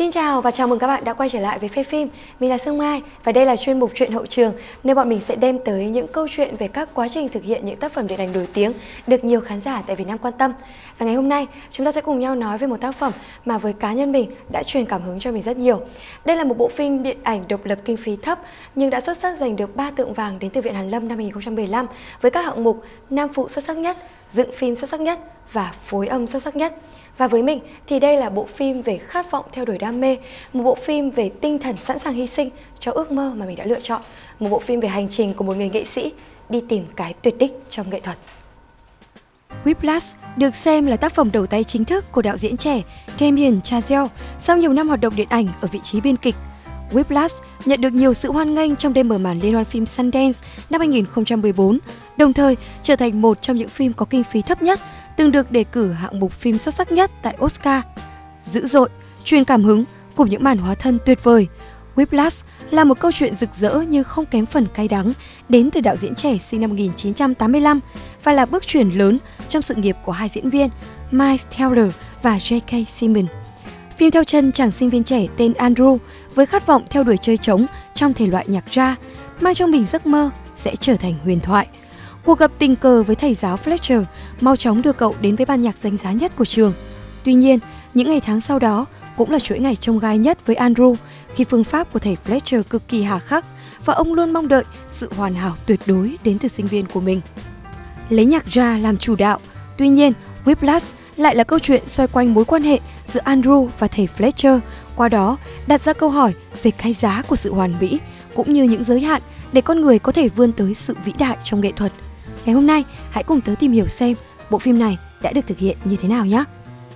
Xin chào và chào mừng các bạn đã quay trở lại với Phê Phim. Mình là Sương Mai và đây là chuyên mục chuyện hậu trường, nơi bọn mình sẽ đem tới những câu chuyện về các quá trình thực hiện những tác phẩm điện ảnh nổi tiếng được nhiều khán giả tại Việt Nam quan tâm. Và ngày hôm nay chúng ta sẽ cùng nhau nói về một tác phẩm mà với cá nhân mình đã truyền cảm hứng cho mình rất nhiều. Đây là một bộ phim điện ảnh độc lập kinh phí thấp nhưng đã xuất sắc giành được 3 tượng vàng đến từ Viện Hàn Lâm năm 2015 với các hạng mục nam phụ xuất sắc nhất, dựng phim xuất sắc nhất và phối âm xuất sắc nhất. Và với mình thì đây là bộ phim về khát vọng theo đuổi đam mê, một bộ phim về tinh thần sẵn sàng hy sinh cho ước mơ mà mình đã lựa chọn, một bộ phim về hành trình của một người nghệ sĩ đi tìm cái tuyệt đích trong nghệ thuật. Whiplash được xem là tác phẩm đầu tay chính thức của đạo diễn trẻ Damien Chazelle sau nhiều năm hoạt động điện ảnh ở vị trí biên kịch. Whiplash nhận được nhiều sự hoan nghênh trong đêm mở màn liên hoan phim Sundance năm 2014, đồng thời trở thành một trong những phim có kinh phí thấp nhất từng được đề cử hạng mục phim xuất sắc nhất tại Oscar. Dữ dội, truyền cảm hứng cùng những màn hóa thân tuyệt vời, Whiplash là một câu chuyện rực rỡ nhưng không kém phần cay đắng đến từ đạo diễn trẻ sinh năm 1985 và là bước chuyển lớn trong sự nghiệp của hai diễn viên Miles Teller và J.K. Simmons. Phim theo chân chàng sinh viên trẻ tên Andrew với khát vọng theo đuổi chơi trống trong thể loại nhạc jazz, mang trong mình giấc mơ sẽ trở thành huyền thoại. Cuộc gặp tình cờ với thầy giáo Fletcher mau chóng đưa cậu đến với ban nhạc danh giá nhất của trường. Tuy nhiên, những ngày tháng sau đó cũng là chuỗi ngày chông gai nhất với Andrew khi phương pháp của thầy Fletcher cực kỳ hà khắc và ông luôn mong đợi sự hoàn hảo tuyệt đối đến từ sinh viên của mình. Lấy nhạc jazz làm chủ đạo, tuy nhiên Whiplash lại là câu chuyện xoay quanh mối quan hệ giữa Andrew và thầy Fletcher, qua đó đặt ra câu hỏi về cái giá của sự hoàn mỹ cũng như những giới hạn để con người có thể vươn tới sự vĩ đại trong nghệ thuật. Ngày hôm nay, hãy cùng tớ tìm hiểu xem bộ phim này đã được thực hiện như thế nào nhé!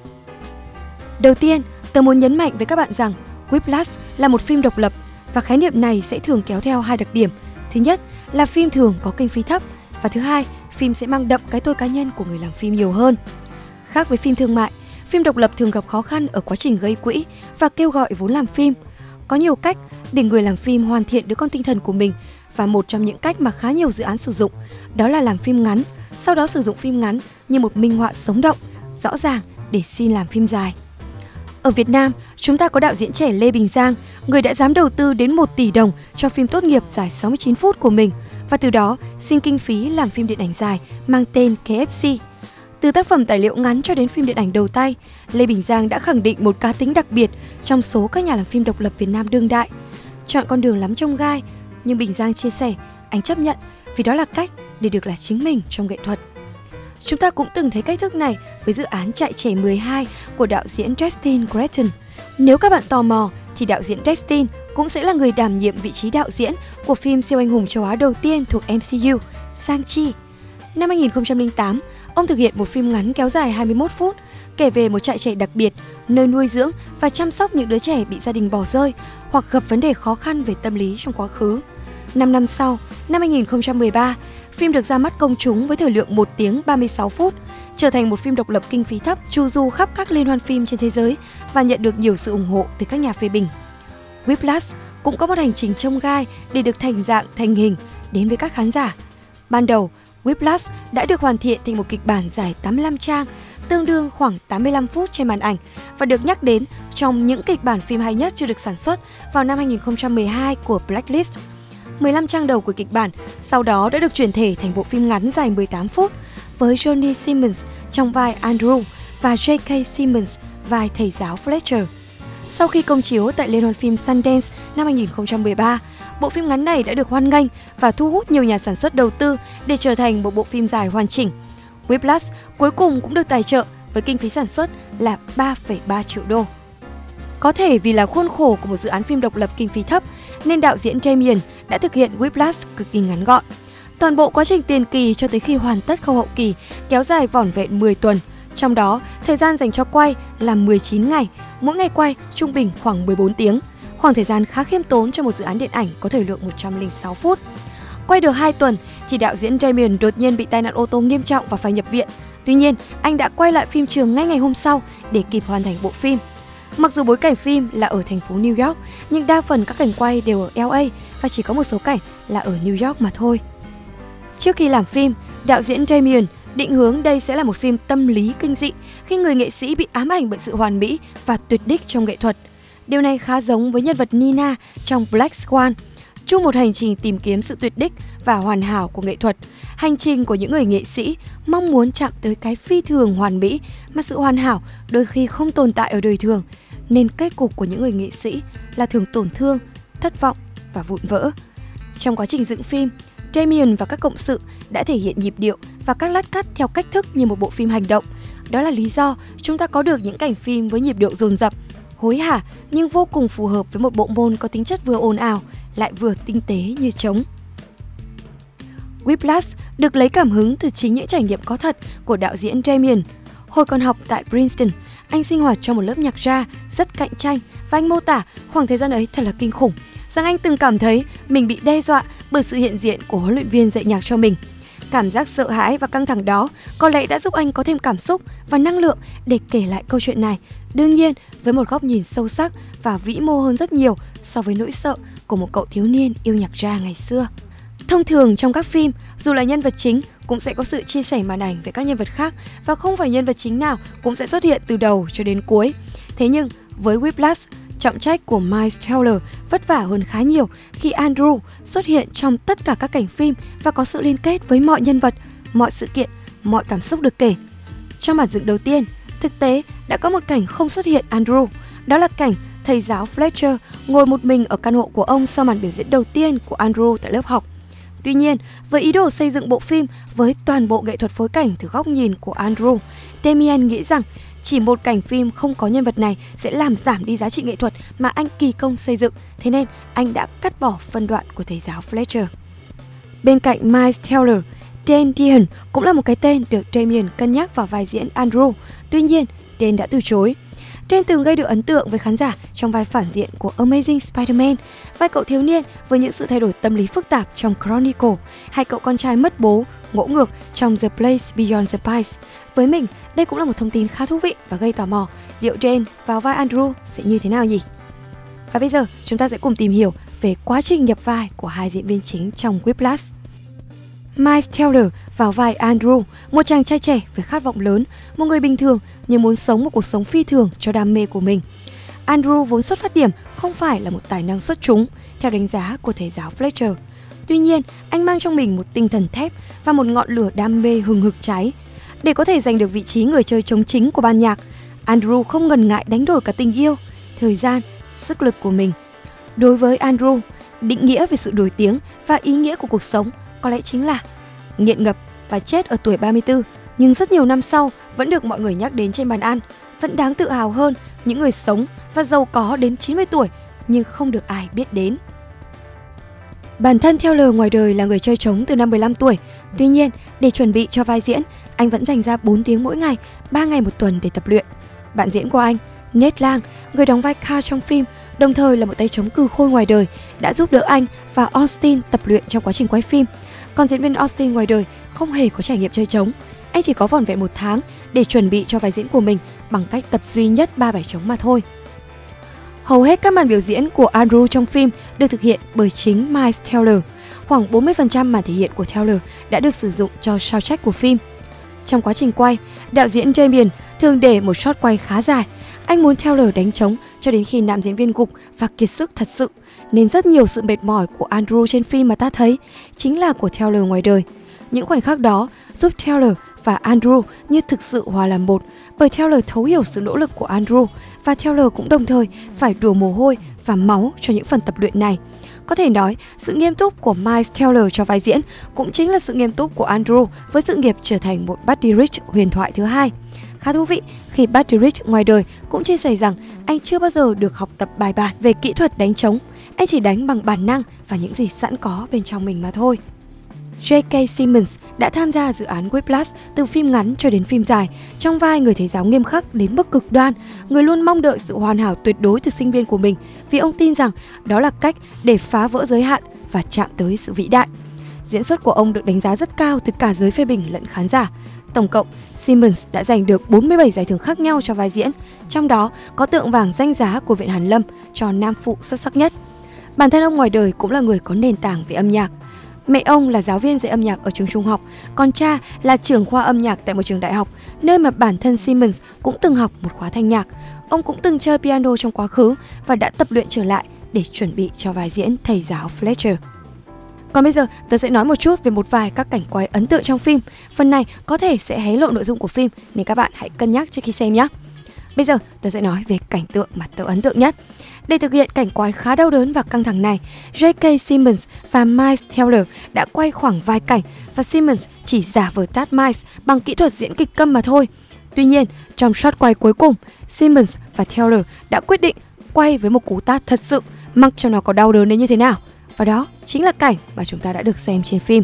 Đầu tiên, tớ muốn nhấn mạnh với các bạn rằng Whiplash là một phim độc lập và khái niệm này sẽ thường kéo theo hai đặc điểm. Thứ nhất là phim thường có kinh phí thấp và thứ hai, phim sẽ mang đậm cái tôi cá nhân của người làm phim nhiều hơn. Khác với phim thương mại, phim độc lập thường gặp khó khăn ở quá trình gây quỹ và kêu gọi vốn làm phim. Có nhiều cách để người làm phim hoàn thiện đứa con tinh thần của mình và một trong những cách mà khá nhiều dự án sử dụng đó là làm phim ngắn, sau đó sử dụng phim ngắn như một minh họa sống động, rõ ràng để xin làm phim dài. Ở Việt Nam, chúng ta có đạo diễn trẻ Lê Bình Giang, người đã dám đầu tư đến 1 tỷ đồng cho phim tốt nghiệp dài 69 phút của mình và từ đó xin kinh phí làm phim điện ảnh dài mang tên KFC. Từ tác phẩm tài liệu ngắn cho đến phim điện ảnh đầu tay, Lê Bình Giang đã khẳng định một cá tính đặc biệt trong số các nhà làm phim độc lập Việt Nam đương đại. Chọn con đường lắm chông gai, nhưng Bình Giang chia sẻ, anh chấp nhận vì đó là cách để được là chính mình trong nghệ thuật. Chúng ta cũng từng thấy cách thức này với dự án Trại trẻ 12 của đạo diễn Destin Cretton. Nếu các bạn tò mò thì đạo diễn Destin cũng sẽ là người đảm nhiệm vị trí đạo diễn của phim siêu anh hùng châu Á đầu tiên thuộc MCU, Shang-Chi. Năm 2008, ông thực hiện một phim ngắn kéo dài 21 phút, kể về một trại trẻ đặc biệt, nơi nuôi dưỡng và chăm sóc những đứa trẻ bị gia đình bỏ rơi hoặc gặp vấn đề khó khăn về tâm lý trong quá khứ. 5 năm sau, năm 2013, phim được ra mắt công chúng với thời lượng 1 tiếng 36 phút, trở thành một phim độc lập kinh phí thấp chu du khắp các liên hoan phim trên thế giới và nhận được nhiều sự ủng hộ từ các nhà phê bình. Whiplash cũng có một hành trình chông gai để được thành dạng, thành hình đến với các khán giả. Ban đầu, Whiplash đã được hoàn thiện thành một kịch bản dài 85 trang, tương đương khoảng 85 phút trên màn ảnh và được nhắc đến trong những kịch bản phim hay nhất chưa được sản xuất vào năm 2012 của Blacklist. 15 trang đầu của kịch bản sau đó đã được chuyển thể thành bộ phim ngắn dài 18 phút với Johnny Simmons trong vai Andrew và J.K. Simmons vai thầy giáo Fletcher. Sau khi công chiếu tại Liên hoan phim Sundance năm 2013, bộ phim ngắn này đã được hoan nghênh và thu hút nhiều nhà sản xuất đầu tư để trở thành một bộ phim dài hoàn chỉnh. Whiplash cuối cùng cũng được tài trợ với kinh phí sản xuất là 3,3 triệu đô. Có thể vì là khuôn khổ của một dự án phim độc lập kinh phí thấp nên đạo diễn Damien đã thực hiện Whiplash cực kỳ ngắn gọn. Toàn bộ quá trình tiền kỳ cho tới khi hoàn tất khâu hậu kỳ kéo dài vỏn vẹn 10 tuần. Trong đó, thời gian dành cho quay là 19 ngày, mỗi ngày quay trung bình khoảng 14 tiếng. Khoảng thời gian khá khiêm tốn cho một dự án điện ảnh có thời lượng 106 phút. Quay được 2 tuần thì đạo diễn Damien đột nhiên bị tai nạn ô tô nghiêm trọng và phải nhập viện. Tuy nhiên, anh đã quay lại phim trường ngay ngày hôm sau để kịp hoàn thành bộ phim. Mặc dù bối cảnh phim là ở thành phố New York, nhưng đa phần các cảnh quay đều ở LA và chỉ có một số cảnh là ở New York mà thôi. Trước khi làm phim, đạo diễn Damien định hướng đây sẽ là một phim tâm lý kinh dị khi người nghệ sĩ bị ám ảnh bởi sự hoàn mỹ và tuyệt đích trong nghệ thuật. Điều này khá giống với nhân vật Nina trong Black Swan. Chung một hành trình tìm kiếm sự tuyệt đích và hoàn hảo của nghệ thuật, hành trình của những người nghệ sĩ mong muốn chạm tới cái phi thường hoàn mỹ mà sự hoàn hảo đôi khi không tồn tại ở đời thường, nên kết cục của những người nghệ sĩ là thường tổn thương, thất vọng và vụn vỡ. Trong quá trình dựng phim, Damien và các cộng sự đã thể hiện nhịp điệu và các lát cắt theo cách thức như một bộ phim hành động. Đó là lý do chúng ta có được những cảnh phim với nhịp điệu dồn dập, hối hả nhưng vô cùng phù hợp với một bộ môn có tính chất vừa ồn ào lại vừa tinh tế như trống. Whiplash được lấy cảm hứng từ chính những trải nghiệm có thật của đạo diễn Damien. Hồi còn học tại Princeton, anh sinh hoạt trong một lớp nhạc jazz rất cạnh tranh và anh mô tả khoảng thời gian ấy thật là kinh khủng, rằng anh từng cảm thấy mình bị đe dọa bởi sự hiện diện của huấn luyện viên dạy nhạc cho mình. Cảm giác sợ hãi và căng thẳng đó có lẽ đã giúp anh có thêm cảm xúc và năng lượng để kể lại câu chuyện này, đương nhiên với một góc nhìn sâu sắc và vĩ mô hơn rất nhiều so với nỗi sợ của một cậu thiếu niên yêu nhạc jazz ngày xưa. Thông thường trong các phim, dù là nhân vật chính cũng sẽ có sự chia sẻ màn ảnh với các nhân vật khác và không phải nhân vật chính nào cũng sẽ xuất hiện từ đầu cho đến cuối. Thế nhưng với Whiplash, trọng trách của Miles Teller vất vả hơn khá nhiều khi Andrew xuất hiện trong tất cả các cảnh phim và có sự liên kết với mọi nhân vật, mọi sự kiện, mọi cảm xúc được kể. Trong bản dựng đầu tiên, thực tế đã có một cảnh không xuất hiện Andrew, đó là cảnh thầy giáo Fletcher ngồi một mình ở căn hộ của ông sau màn biểu diễn đầu tiên của Andrew tại lớp học. Tuy nhiên, với ý đồ xây dựng bộ phim với toàn bộ nghệ thuật phối cảnh từ góc nhìn của Andrew, Damien nghĩ rằng chỉ một cảnh phim không có nhân vật này sẽ làm giảm đi giá trị nghệ thuật mà anh kỳ công xây dựng, thế nên anh đã cắt bỏ phân đoạn của thầy giáo Fletcher. Bên cạnh Miles Teller, Dan Dehan cũng là một cái tên được Damien cân nhắc vào vai diễn Andrew, tuy nhiên Dan đã từ chối. Dan từng gây được ấn tượng với khán giả trong vai phản diện của Amazing Spider-Man, vai cậu thiếu niên với những sự thay đổi tâm lý phức tạp trong Chronicle, hay cậu con trai mất bố, ngỗ ngược trong The Place Beyond the Pines. Với mình, đây cũng là một thông tin khá thú vị và gây tò mò liệu Dan vào vai Andrew sẽ như thế nào nhỉ? Và bây giờ chúng ta sẽ cùng tìm hiểu về quá trình nhập vai của hai diễn viên chính trong Whiplash. Miles Teller vào vai Andrew, một chàng trai trẻ với khát vọng lớn, một người bình thường nhưng muốn sống một cuộc sống phi thường cho đam mê của mình. Andrew vốn xuất phát điểm không phải là một tài năng xuất chúng, theo đánh giá của thầy giáo Fletcher. Tuy nhiên, anh mang trong mình một tinh thần thép và một ngọn lửa đam mê hừng hực cháy. Để có thể giành được vị trí người chơi trống chính của ban nhạc, Andrew không ngần ngại đánh đổi cả tình yêu, thời gian, sức lực của mình. Đối với Andrew, định nghĩa về sự nổi tiếng và ý nghĩa của cuộc sống có lẽ chính là nghiện ngập và chết ở tuổi 34, nhưng rất nhiều năm sau vẫn được mọi người nhắc đến trên bàn ăn. Vẫn đáng tự hào hơn những người sống và giàu có đến 90 tuổi nhưng không được ai biết đến. Bản thân Teller ngoài đời là người chơi trống từ năm 15 tuổi. Tuy nhiên, để chuẩn bị cho vai diễn, anh vẫn dành ra 4 tiếng mỗi ngày, 3 ngày một tuần để tập luyện. Bạn diễn của anh, Ned Lang, người đóng vai Carl trong phim, đồng thời là một tay trống cừ khôi ngoài đời, đã giúp đỡ anh và Austin tập luyện trong quá trình quay phim. Còn diễn viên Austin ngoài đời không hề có trải nghiệm chơi trống. Anh chỉ có vỏn vẹn 1 tháng để chuẩn bị cho vai diễn của mình bằng cách tập duy nhất 3 bài trống mà thôi. Hầu hết các màn biểu diễn của Andrew trong phim được thực hiện bởi chính Miles Teller. Khoảng 40% màn thể hiện của Teller đã được sử dụng cho soundtrack của phim. Trong quá trình quay, đạo diễn Damien thường để một shot quay khá dài. Anh muốn Teller đánh trống cho đến khi nam diễn viên gục và kiệt sức thật sự, nên rất nhiều sự mệt mỏi của Andrew trên phim mà ta thấy chính là của Teller ngoài đời. Những khoảnh khắc đó giúp Teller và Andrew như thực sự hòa làm một, bởi Teller thấu hiểu sự nỗ lực của Andrew và Teller cũng đồng thời phải đổ mồ hôi và máu cho những phần tập luyện này. Có thể nói, sự nghiêm túc của Miles Teller cho vai diễn cũng chính là sự nghiêm túc của Andrew với sự nghiệp trở thành một Buddy Rich huyền thoại thứ hai. Khá thú vị khi Buddy Rich ngoài đời cũng chia sẻ rằng anh chưa bao giờ được học tập bài bản về kỹ thuật đánh trống, anh chỉ đánh bằng bản năng và những gì sẵn có bên trong mình mà thôi. J.K. Simmons đã tham gia dự án Whiplash từ phim ngắn cho đến phim dài, trong vai người thầy giáo nghiêm khắc đến mức cực đoan, người luôn mong đợi sự hoàn hảo tuyệt đối từ sinh viên của mình vì ông tin rằng đó là cách để phá vỡ giới hạn và chạm tới sự vĩ đại. Diễn xuất của ông được đánh giá rất cao từ cả giới phê bình lẫn khán giả. Tổng cộng, Simmons đã giành được 47 giải thưởng khác nhau cho vai diễn, trong đó có tượng vàng danh giá của Viện Hàn Lâm cho nam phụ xuất sắc nhất. Bản thân ông ngoài đời cũng là người có nền tảng về âm nhạc. Mẹ ông là giáo viên dạy âm nhạc ở trường trung học, còn cha là trưởng khoa âm nhạc tại một trường đại học, nơi mà bản thân Simmons cũng từng học một khóa thanh nhạc. Ông cũng từng chơi piano trong quá khứ và đã tập luyện trở lại để chuẩn bị cho vai diễn thầy giáo Fletcher. Còn bây giờ, tớ sẽ nói một chút về một vài các cảnh quay ấn tượng trong phim. Phần này có thể sẽ hé lộ nội dung của phim nên các bạn hãy cân nhắc trước khi xem nhé. Bây giờ, tớ sẽ nói về cảnh tượng mà tớ ấn tượng nhất. Để thực hiện cảnh quay khá đau đớn và căng thẳng này, J.K. Simmons và Miles Teller đã quay khoảng vài cảnh và Simmons chỉ giả vờ tát Miles bằng kỹ thuật diễn kịch câm mà thôi. Tuy nhiên, trong shot quay cuối cùng, Simmons và Teller đã quyết định quay với một cú tát thật sự, mặc cho nó có đau đớn đến như thế nào. Và đó chính là cảnh mà chúng ta đã được xem trên phim.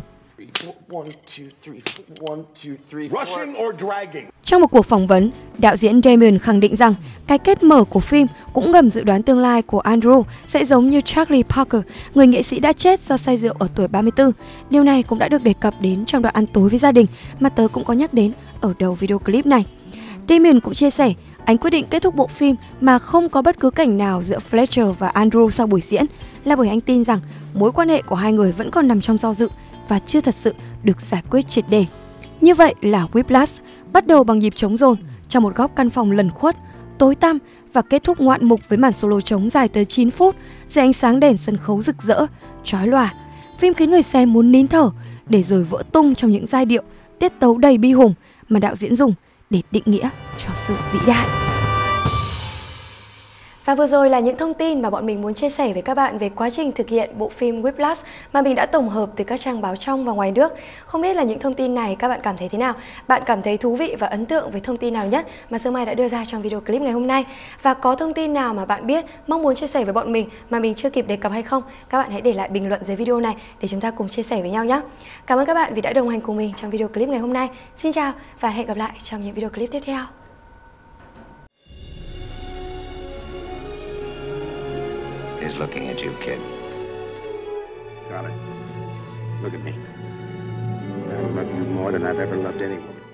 Trong một cuộc phỏng vấn, đạo diễn Damon khẳng định rằng cái kết mở của phim cũng ngầm dự đoán tương lai của Andrew sẽ giống như Charlie Parker, người nghệ sĩ đã chết do say rượu ở tuổi 34. Điều này cũng đã được đề cập đến trong đoạn ăn tối với gia đình mà tớ cũng có nhắc đến ở đầu video clip này. Damon cũng chia sẻ, anh quyết định kết thúc bộ phim mà không có bất cứ cảnh nào giữa Fletcher và Andrew sau buổi diễn là bởi anh tin rằng mối quan hệ của hai người vẫn còn nằm trong do dự và chưa thật sự được giải quyết triệt để. Như vậy là Whiplash bắt đầu bằng nhịp trống dồn trong một góc căn phòng lẩn khuất, tối tăm và kết thúc ngoạn mục với màn solo trống dài tới 9 phút dưới ánh sáng đèn sân khấu rực rỡ, chói lòa. Phim khiến người xem muốn nín thở để rồi vỡ tung trong những giai điệu, tiết tấu đầy bi hùng mà đạo diễn dùng để định nghĩa cho sự vĩ đại. Và vừa rồi là những thông tin mà bọn mình muốn chia sẻ với các bạn về quá trình thực hiện bộ phim Whiplash mà mình đã tổng hợp từ các trang báo trong và ngoài nước. Không biết là những thông tin này các bạn cảm thấy thế nào? Bạn cảm thấy thú vị và ấn tượng với thông tin nào nhất mà Sương Mai đã đưa ra trong video clip ngày hôm nay? Và có thông tin nào mà bạn biết mong muốn chia sẻ với bọn mình mà mình chưa kịp đề cập hay không? Các bạn hãy để lại bình luận dưới video này để chúng ta cùng chia sẻ với nhau nhé. Cảm ơn các bạn vì đã đồng hành cùng mình trong video clip ngày hôm nay. Xin chào và hẹn gặp lại trong những video clip tiếp theo. Is looking at you, kid. Got it. Look at me. I love you more than I've ever loved anyone.